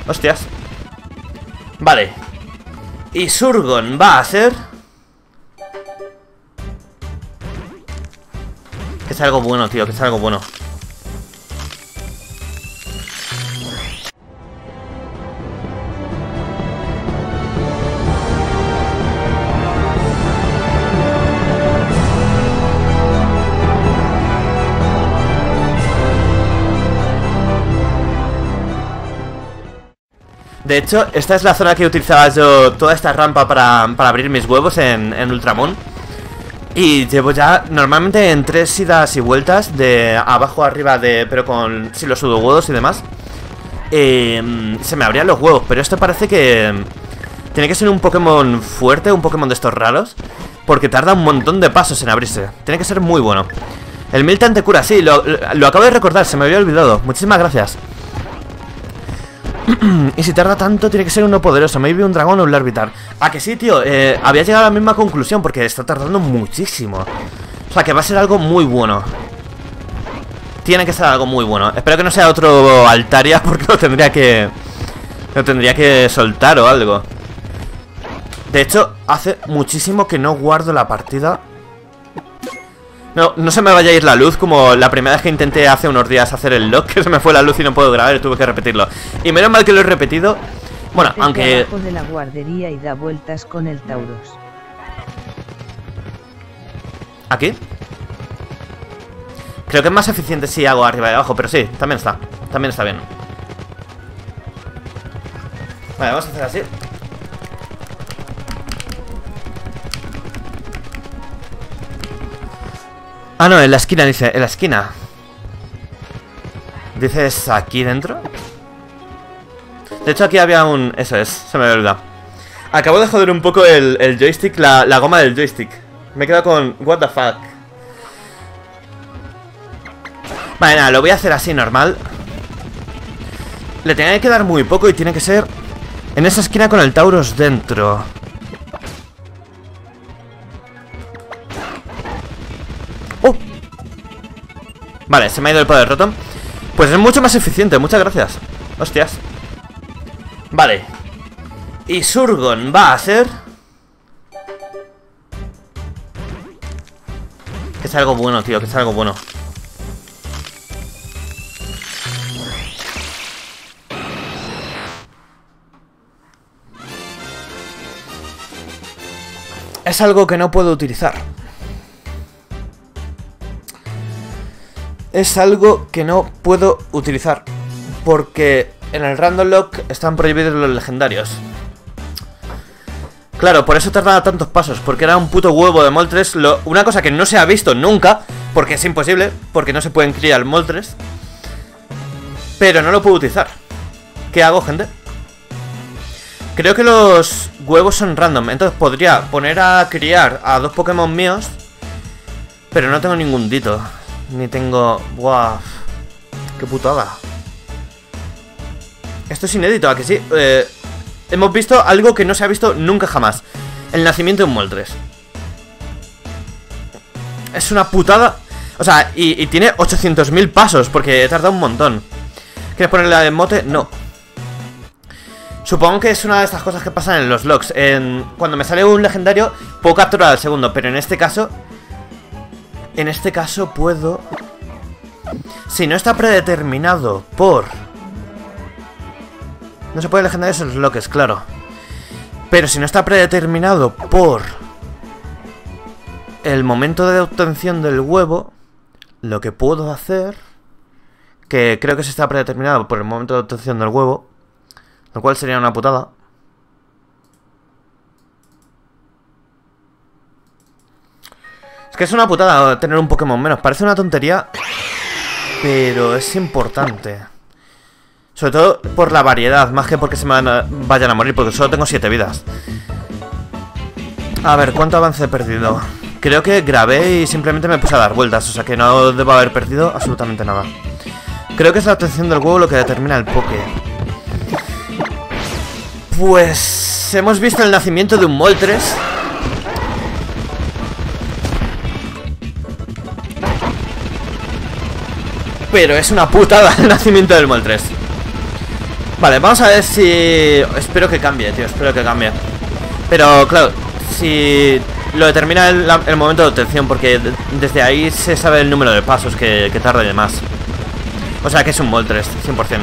Hostias. Vale. Y Surgon va a ser... Que sea algo bueno, tío, que sea algo bueno. De hecho, esta es la zona que utilizaba yo, toda esta rampa para abrir mis huevos en Ultramon. Y llevo ya normalmente en 3 idas y vueltas, de abajo a arriba, pero con los pseudohuevos y demás. Se me abrían los huevos, pero esto parece que tiene que ser un Pokémon fuerte, un Pokémon de estos raros, porque tarda un montón de pasos en abrirse. Tiene que ser muy bueno. El Miltank te cura, sí, lo acabo de recordar, se me había olvidado. Muchísimas gracias. Y si tarda tanto, tiene que ser uno poderoso. Maybe un dragón o un Larvitar. Ah, que sí, tío, había llegado a la misma conclusión, porque está tardando muchísimo. O sea, que va a ser algo muy bueno. Tiene que ser algo muy bueno. Espero que no sea otro Altaria, porque lo tendría que soltar o algo. De hecho, hace muchísimo que no guardo la partida. No se me vaya a ir la luz, como la primera vez que intenté hace unos días hacer el log, que se me fue la luz y no puedo grabar y tuve que repetirlo. Y menos mal que lo he repetido. Bueno, aunque... abajo de la guardería y da vueltas con el Tauros. ¿Aquí? Creo que es más eficiente si hago arriba y abajo, pero sí, también está bien. Vale, vamos a hacer así. Ah, no, en la esquina, dice, en la esquina. ¿Dices aquí dentro? De hecho aquí había un... Eso es, se me había olvidado. Acabo de joder un poco el joystick, la goma del joystick. Me he quedado con... What the fuck. Vale, nada, lo voy a hacer así, normal. Le tiene que dar muy poco y tiene que ser en esa esquina con el Tauros dentro. Vale, se me ha ido el poder roto. Pues es mucho más eficiente, muchas gracias. Hostias. Vale. Y Surgon va a ser... Que sea algo bueno, tío, que sea algo bueno. Es algo que no puedo utilizar. Es algo que no puedo utilizar, porque en el Random Lock están prohibidos los legendarios. Claro, por eso tardaba tantos pasos, porque era un puto huevo de Moltres. Una cosa que no se ha visto nunca, porque es imposible, porque no se pueden criar Moltres. Pero no lo puedo utilizar. ¿Qué hago, gente? Creo que los huevos son random, entonces podría poner a criar a 2 Pokémon míos, pero no tengo ningún dito. Ni tengo... ¡Buah! ¡Qué putada! Esto es inédito, ¿a que sí? Hemos visto algo que no se ha visto nunca jamás. El nacimiento de un Moltres. Es una putada. O sea, y tiene 800.000 pasos, porque he tardado un montón. ¿Quieres ponerle el emote? No. Supongo que es una de estas cosas que pasan en los logs. Cuando me sale un legendario, puedo capturar al segundo, pero en este caso... puedo... Si no está predeterminado por... No se puede legendarios en los loques, claro. Pero si no está predeterminado por... el momento de obtención del huevo, lo que puedo hacer... Que creo que se está predeterminado por el momento de obtención del huevo, lo cual sería una putada. Es que es una putada tener un Pokémon menos. Parece una tontería, pero es importante. Sobre todo por la variedad, más que porque se me vayan a morir, porque solo tengo 7 vidas. A ver, ¿cuánto avance he perdido? Creo que grabé y simplemente me puse a dar vueltas, o sea que no debo haber perdido absolutamente nada. Creo que es la obtención del huevo lo que determina el Poké. Pues... hemos visto el nacimiento de un Moltres. Pero es una putada el nacimiento del Moltres. Vale, vamos a ver si... Espero que cambie, tío, espero que cambie. Pero, claro, si lo determina el momento de obtención, porque desde ahí se sabe el número de pasos que tarda y demás. O sea que es un Moltres, 100%.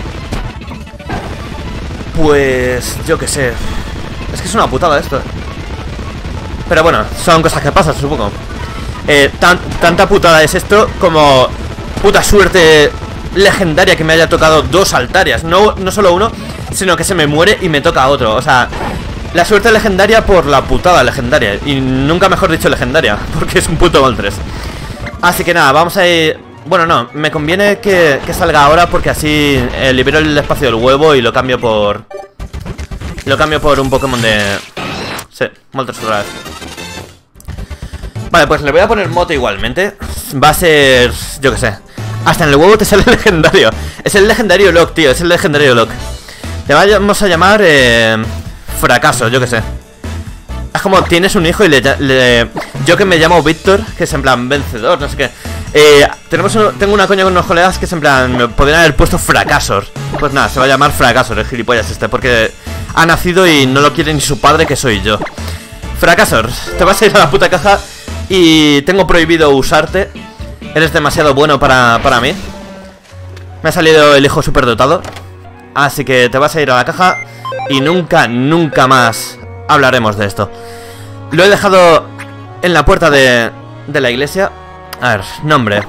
Pues... yo qué sé. Es que es una putada esto. Pero bueno, son cosas que pasan, supongo. Tanta putada es esto como puta suerte legendaria que me haya tocado 2 Altarias. No solo uno, sino que se me muere y me toca otro. O sea, la suerte legendaria por la putada legendaria. Y nunca mejor dicho legendaria, porque es un puto Moltres. Así que nada, vamos a ir... Bueno, no, me conviene que salga ahora, porque así libero el espacio del huevo y lo cambio por... Lo cambio por un Pokémon de... Sí, Moltres otra vez. Vale, pues le voy a poner moto igualmente. Va a ser... yo qué sé. Hasta en el huevo te sale el legendario. Es el legendario Lock, tío, es el legendario Lock. Le vamos a llamar... fracaso, yo qué sé. Es como tienes un hijo y yo que me llamo Víctor, que es en plan vencedor, no sé qué. Tengo una coña con unos colegas que es en plan... me podrían haber puesto Fracasor. Pues nada, se va a llamar Fracasor, el gilipollas este, porque ha nacido y no lo quiere ni su padre, que soy yo. Fracasor, te vas a ir a la puta caja y tengo prohibido usarte. Eres demasiado bueno para mí. Me ha salido el hijo superdotado. Así que te vas a ir a la caja y nunca más hablaremos de esto. Lo he dejado en la puerta de la iglesia. A ver, nombre.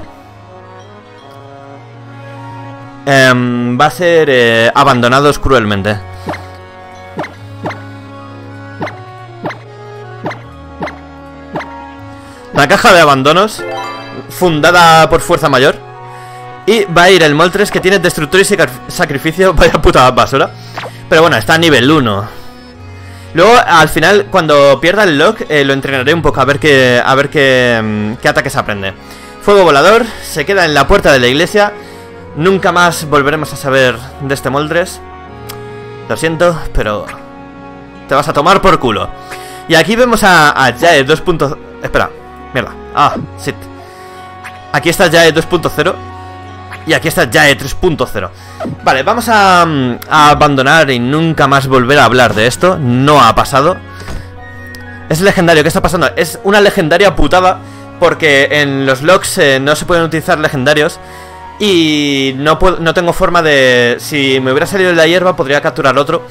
Va a ser abandonados cruelmente. La caja de abandonos, fundada por fuerza mayor. Y va a ir el Moltres, que tiene destructor y sacrificio. Vaya puta basura. Pero bueno, está a nivel 1. Luego, al final, cuando pierda el lock, lo entrenaré un poco a ver qué ataques aprende. Fuego volador, se queda en la puerta de la iglesia. Nunca más volveremos a saber de este Moltres. Lo siento, pero te vas a tomar por culo. Y aquí vemos a Jae 2. Espera, mierda. Ah, shit. Aquí está Jae 2.0. Y aquí está Jae 3.0. Vale, vamos a abandonar y nunca más volver a hablar de esto. No ha pasado. Es legendario, ¿qué está pasando? Es una legendaria putada, porque en los logs no se pueden utilizar legendarios. Y no tengo forma de... Si me hubiera salido de la hierba podría capturar otro,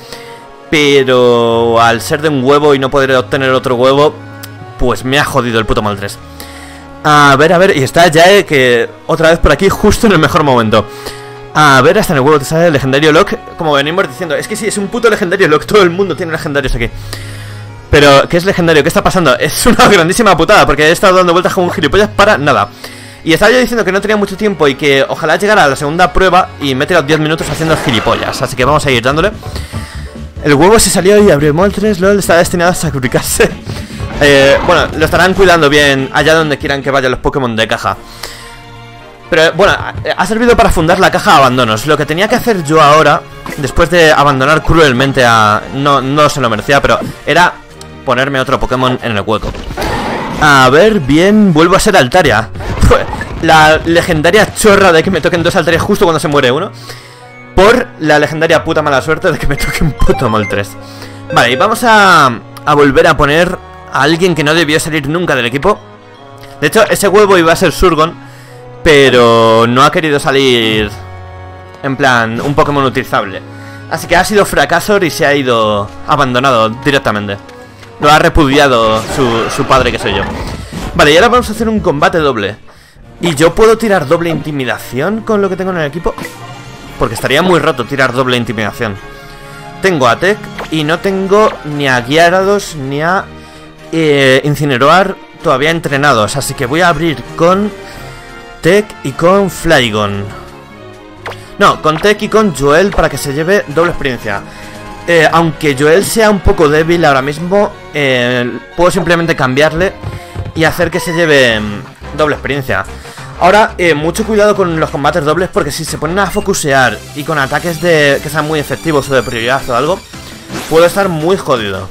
pero al ser de un huevo y no poder obtener otro huevo, pues me ha jodido el puto Moltres. A ver, y está Jae, que otra vez por aquí, justo en el mejor momento. A ver, hasta en el huevo te sale el legendario Lock. Como venimos diciendo, es que sí, es un puto legendario Lock. Todo el mundo tiene legendarios aquí. Pero, ¿qué es legendario? ¿Qué está pasando? Es una grandísima putada, porque he estado dando vueltas como un gilipollas para nada. Y estaba yo diciendo que no tenía mucho tiempo y que ojalá llegara a la segunda prueba y me he tirado 10 minutos haciendo gilipollas. Así que vamos a ir dándole. El huevo se salió y abrió Moltres. LOL está destinado a sacrificarse. Bueno, lo estarán cuidando bien allá donde quieran que vayan los Pokémon de caja. Pero bueno, ha servido para fundar la caja de abandonos. Lo que tenía que hacer yo ahora, después de abandonar cruelmente a... No se lo merecía, pero era ponerme otro Pokémon en el hueco. A ver, bien, vuelvo a ser Altaria. La legendaria chorra de que me toquen 2 Altarias justo cuando se muere uno, por la legendaria puta mala suerte de que me toque un puto Moltres. Vale, y vamos a volver a poner a alguien que no debió salir nunca del equipo. De hecho, ese huevo iba a ser Surgon, pero no ha querido salir en plan un Pokémon utilizable. Así que ha sido Fracasor y se ha ido abandonado directamente. Lo ha repudiado su padre, que soy yo. Vale, y ahora vamos a hacer un combate doble. ¿Y yo puedo tirar doble intimidación con lo que tengo en el equipo? Porque estaría muy roto tirar doble intimidación. Tengo a Tech y no tengo ni a Gyarados ni a Incineroar todavía entrenados. Así que voy a abrir con Tech y con Flygon. No, con Tech y con Joel para que se lleve doble experiencia. Aunque Joel sea un poco débil ahora mismo, puedo simplemente cambiarle y hacer que se lleve doble experiencia. Ahora, mucho cuidado con los combates dobles, porque si se ponen a focusear y con ataques que sean muy efectivos o de prioridad o algo, puedo estar muy jodido.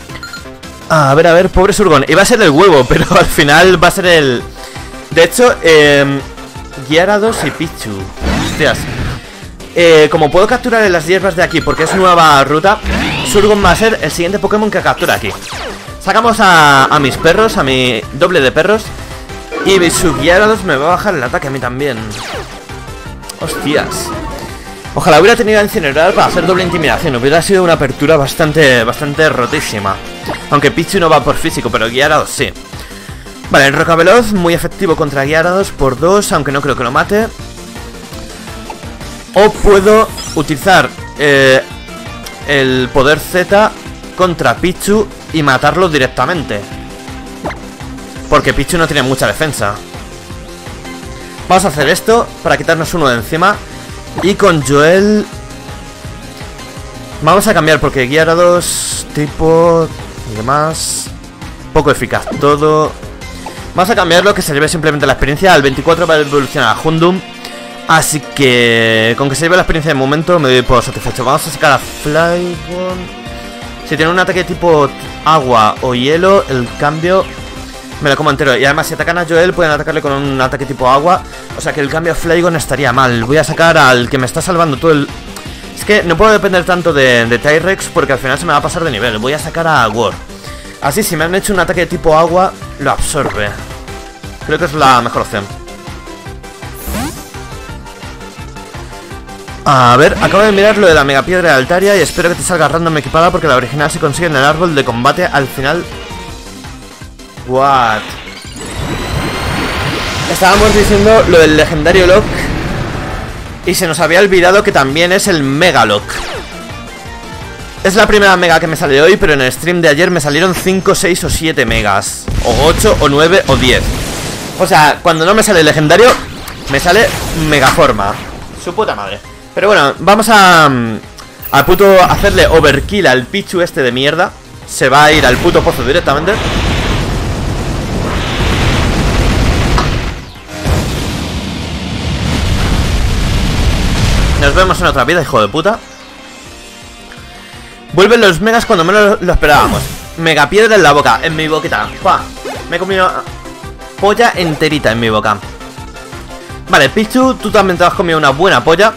A ver, pobre Surgon. Iba a ser el huevo, pero al final va a ser el... De hecho, Gyarados y Pichu. Hostias. como puedo capturar en las hierbas de aquí porque es nueva ruta, Surgon va a ser el siguiente Pokémon que captura aquí. Sacamos a mis perros, a mi doble de perros. Y su Gyarados me va a bajar el ataque a mí también. Hostias. Ojalá hubiera tenido a Incinerar para hacer doble intimidación. Hubiera sido una apertura bastante rotísima. Aunque Pichu no va por físico, pero Gyarados sí. Vale, el Rocaveloz muy efectivo contra Gyarados por 2, aunque no creo que lo mate. O puedo utilizar el poder Z contra Pichu y matarlo directamente. Porque Pichu no tiene mucha defensa. Vamos a hacer esto para quitarnos uno de encima. Y con Joel vamos a cambiar porque Gyarados, tipo y demás, poco eficaz todo. Vamos a cambiarlo, que se lleve simplemente la experiencia. Al 24 va a evolucionar a Houndoom. Así que con que se lleve la experiencia de momento me doy por satisfecho. Vamos a sacar a Flygon. Si tiene un ataque tipo agua o hielo, el cambio me lo como entero. Y además si atacan a Joel pueden atacarle con un ataque tipo agua. O sea que el cambio a Flygon estaría mal. Voy a sacar al que me está salvando todo el... Es que no puedo depender tanto de Tyrex porque al final se me va a pasar de nivel. Voy a sacar a War. Así si me han hecho un ataque de tipo agua, lo absorbe. Creo que es la mejor opción. A ver, acabo de mirar lo de la Mega Piedra de Altaria y espero que te salga random equipada porque la original se consigue en el árbol de combate al final. What? Estábamos diciendo lo del legendario Lock y se nos había olvidado que también es el Mega Lock. Es la primera mega que me sale hoy, pero en el stream de ayer me salieron 5, 6 o 7 megas. O 8, o 9, o 10. O sea, cuando no me sale legendario, me sale megaforma. Su puta madre. Pero bueno, vamos a puto hacerle overkill al Pichu este de mierda. Se va a ir al puto pozo directamente. Nos vemos en otra vida, hijo de puta. Vuelven los megas cuando menos lo esperábamos. Mega piedra en la boca, en mi boquita. ¡Pua! Me he comido polla enterita en mi boca. Vale, Pichu, tú también te has comido una buena polla.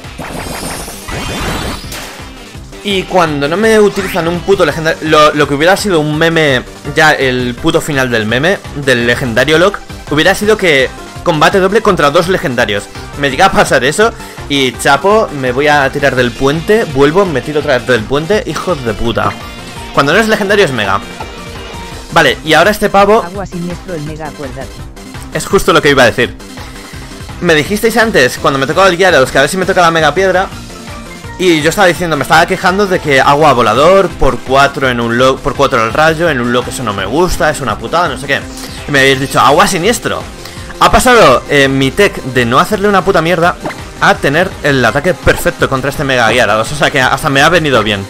Y cuando no me utilizan un puto legendario, lo que hubiera sido un meme, ya el puto final del meme, del legendario Lock, hubiera sido que combate doble contra 2 legendarios. Me llega a pasar eso y chapo, me voy a tirar del puente, vuelvo, me tiro otra vez del puente, hijos de puta. Cuando no es legendario es mega. Vale, y ahora este pavo... Agua siniestro el mega, acuérdate. Es justo lo que iba a decir. Me dijisteis antes, cuando me tocaba el Gyarados, que a ver si me toca la mega piedra. Y yo estaba diciendo, me estaba quejando de que agua volador, por 4 en un lock, por 4 el rayo, en un lock eso no me gusta, es una putada, no sé qué. Y me habéis dicho, agua siniestro. Ha pasado mi tech de no hacerle una puta mierda a tener el ataque perfecto contra este mega Gyarados. O sea que hasta me ha venido bien.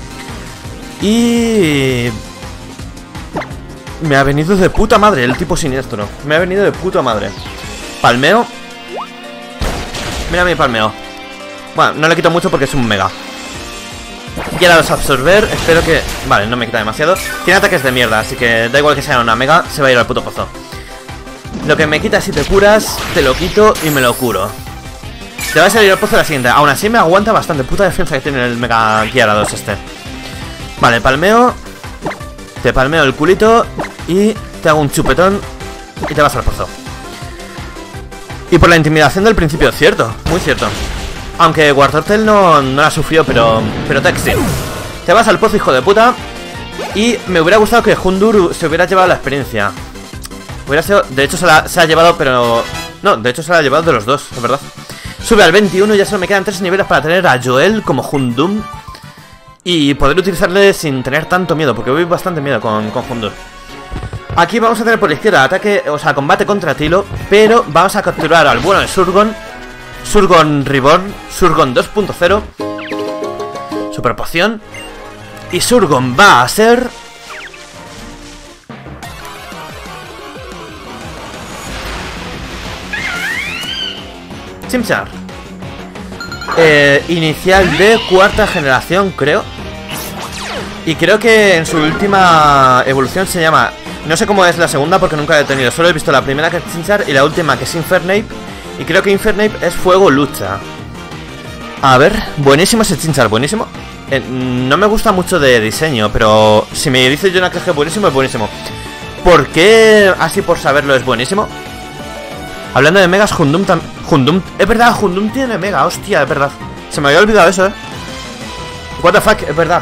Y... me ha venido de puta madre el tipo siniestro. Me ha venido de puta madre. Palmeo. Mira mi palmeo. Bueno, no le quito mucho porque es un mega. Gyarados absorber, espero que... Vale, no me quita demasiado. Tiene ataques de mierda, así que da igual que sea una mega, se va a ir al puto pozo. Lo que me quita si te curas, te lo quito y me lo curo. Te va a salir al pozo la siguiente. Aún así me aguanta bastante. Puta defensa que tiene el mega Gyarados este. Vale, palmeo. Te palmeo el culito y te hago un chupetón y te vas al pozo. Y por la intimidación del principio, cierto, muy cierto. Aunque Wartortle no la sufrió, pero Tex sí. Te vas al pozo, hijo de puta. Y me hubiera gustado que Houndour se hubiera llevado la experiencia. Hubiera sido... De hecho se la ha llevado, pero... No, de hecho se la ha llevado de los dos, es verdad. Sube al 21 y ya solo me quedan 3 niveles para tener a Joel como Houndoom. Y poder utilizarle sin tener tanto miedo, porque voy bastante miedo con Houndour. Aquí vamos a tener por la izquierda ataque, o sea, combate contra Tilo. Pero vamos a capturar al bueno de Surgon. Surgon Reborn, Surgon 2.0. Super poción. Y Surgon va a ser... Chimchar. Inicial de 4ª generación, creo. Y creo que en su última evolución se llama... No sé cómo es la segunda porque nunca la he tenido. Solo he visto la primera que es Chimchar y la última que es Infernape. Y creo que Infernape es fuego lucha. A ver, buenísimo ese Chinchar, buenísimo. No me gusta mucho de diseño, pero si me dice yo una que es buenísimo, es buenísimo. ¿Por qué así por saberlo es buenísimo? Hablando de megas, Hundum también. Hundum, es verdad, Hundum tiene mega, hostia, es verdad. Se me había olvidado eso, What the fuck, es verdad.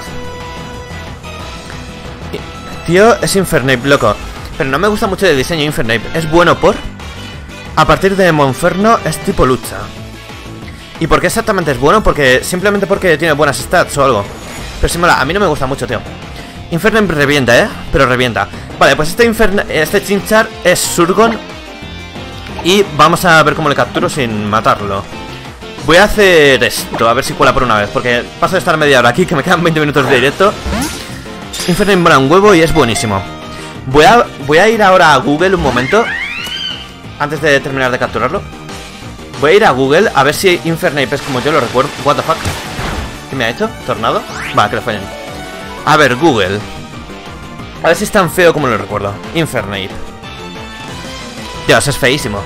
Tío, es Infernape, loco. Pero no me gusta mucho de diseño Infernape. Es bueno por... A partir de Monferno es tipo lucha. ¿Y por qué exactamente es bueno? Porque simplemente porque tiene buenas stats o algo. Pero sí mola, a mí no me gusta mucho, tío. Infernape revienta, pero revienta. Vale, pues este Chinchar es Surgon. Y vamos a ver cómo le capturo sin matarlo. Voy a hacer esto, a ver si cuela por una vez. Porque paso de estar media hora aquí, que me quedan 20 minutos de directo. Infernape mola un huevo y es buenísimo. Voy a ir ahora a Google un momento, antes de terminar de capturarlo. Voy a ir a Google a ver si Infernape es como yo lo recuerdo. What the fuck. ¿Qué me ha hecho? ¿Tornado? Va, que le fallen. A ver, Google. A ver si es tan feo como lo recuerdo. Infernape. Dios, es feísimo.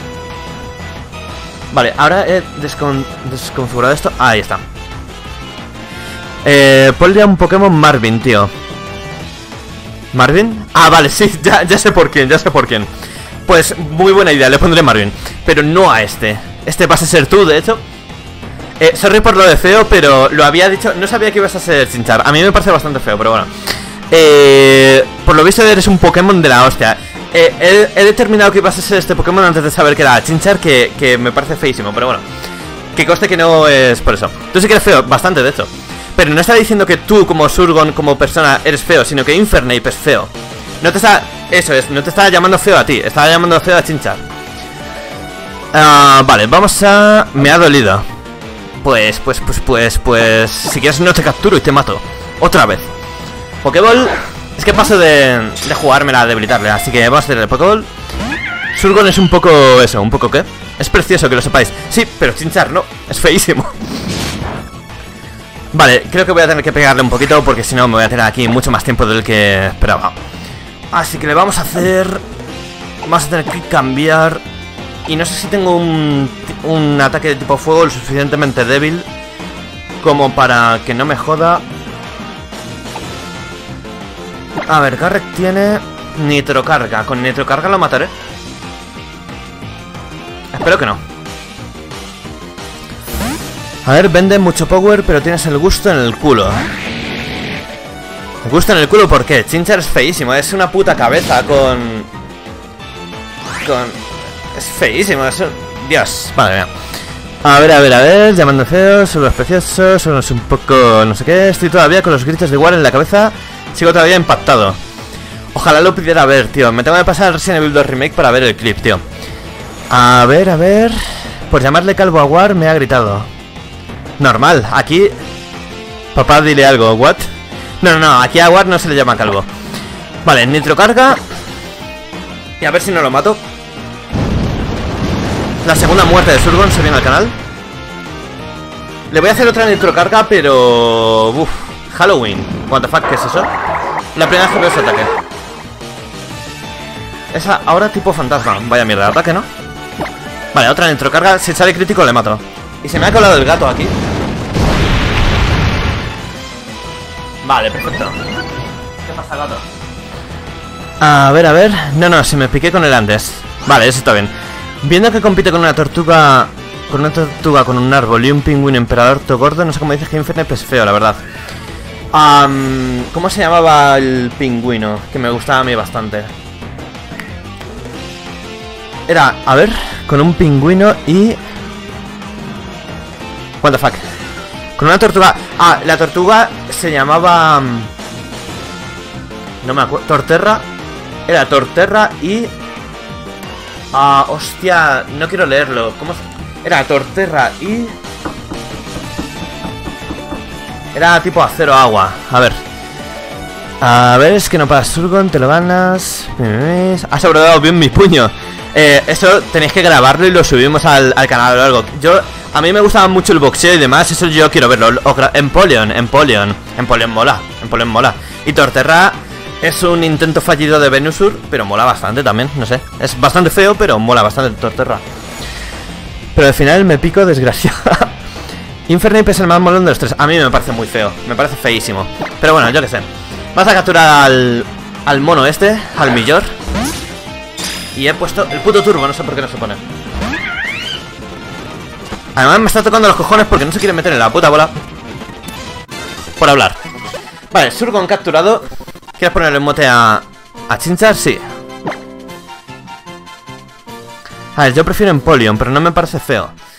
Vale, ahora he desconfigurado esto. Ahí está. Ponle a un Pokémon Marvin, tío. ¿Marvin? Ah, vale, sí, ya sé por quién, Pues muy buena idea, le pondré Marvin. Pero no a este. Este vas a ser tú, de hecho. Sorry por lo de feo, pero lo había dicho. No sabía que ibas a ser Chinchar. A mí me parece bastante feo, pero bueno. Por lo visto eres un Pokémon de la hostia. He determinado que ibas a ser este Pokémon antes de saber que era Chinchar, que me parece feísimo, pero bueno. Que conste que no es por eso. Tú sí que eres feo, bastante de hecho. Pero no está diciendo que tú como Surgon, como persona, eres feo, sino que Infernape es feo. No te está... Eso es, no te estaba llamando feo a ti, estaba llamando feo a Chinchar. Vale, vamos a... Me ha dolido. Pues, si quieres no te capturo y te mato. Otra vez. Pokéball. Es que paso de jugármela a debilitarle, así que vamos a hacer el Pokéball. Surgon es un poco eso, un poco ¿qué? Es precioso que lo sepáis. Sí, pero Chinchar no, es feísimo. Vale, creo que voy a tener que pegarle un poquito, porque si no me voy a tener aquí mucho más tiempo del que esperaba. Así que le vamos a hacer... Vamos a tener que cambiar. Y no sé si tengo un ataque de tipo fuego lo suficientemente débil como para que no me joda. A ver, Garrett tiene nitrocarga. Con nitrocarga lo mataré. Espero que no. A ver, vende mucho power, pero tienes el gusto en el culo. ¿El gusto en el culo por qué? Chinchar es feísimo, es una puta cabeza con... Es feísimo, es un... Dios, madre mía. A ver, llamando feos, son los preciosos, son un poco... no sé qué, estoy todavía con los gritos de War en la cabeza. Sigo todavía impactado. Ojalá lo pudiera ver, tío. Me tengo que pasar Resident Evil 2 Remake para ver el clip, tío. A ver... Por llamarle calvo a War me ha gritado. Normal, aquí... Papá, dile algo, ¿what? No, aquí a War no se le llama calvo. Vale, nitrocarga. Y a ver si no lo mato. La segunda muerte de Surgon se viene al canal. Le voy a hacer otra nitrocarga, pero... Uff, Halloween. What the fuck, ¿qué es eso? La primera vez que veo ese ataque. Esa ahora tipo fantasma. Vaya mierda de ataque, ¿no? Vale, otra nitrocarga. Si sale crítico le mato. Y se me ha colado el gato aquí. Vale, perfecto. ¿Qué pasa, gato? A ver. No, si me piqué con el antes. Vale, eso está bien. Viendo que compite con una tortuga... Con un árbol y un pingüino emperador todo gordo, no sé cómo dices que Infernape es feo, la verdad. ¿Cómo se llamaba el pingüino? Que me gustaba a mí bastante. Era, a ver, con un pingüino y... What the fuck. Con una tortuga... Ah, la tortuga se llamaba... No me acuerdo... Torterra. Era Torterra y... hostia, no quiero leerlo. ¿Cómo se...? Era Torterra y... Era tipo acero agua. A ver, es que no para Surgon, te lo ganas. Has sobrevivido bien mi puño. Eso tenéis que grabarlo y lo subimos al canal o algo. A mí me gustaba mucho el boxeo y demás. Eso yo quiero verlo. Empoleon mola. Y Torterra es un intento fallido de Venusaur, pero mola bastante también, no sé. Es bastante feo, pero mola bastante Torterra. Pero al final me pico desgraciado. Infernape es el más molón de los tres. A mí me parece muy feo, me parece feísimo. Pero bueno, yo qué sé. Vamos a capturar al mono este, al Millor. Y he puesto el puto turbo, no sé por qué no se pone. Además me está tocando los cojones porque no se quiere meter en la puta bola. Por hablar. Vale, Surgon capturado. ¿Quieres ponerle un mote a Chinchar? Sí. A ver, yo prefiero Empoleon, pero no me parece feo.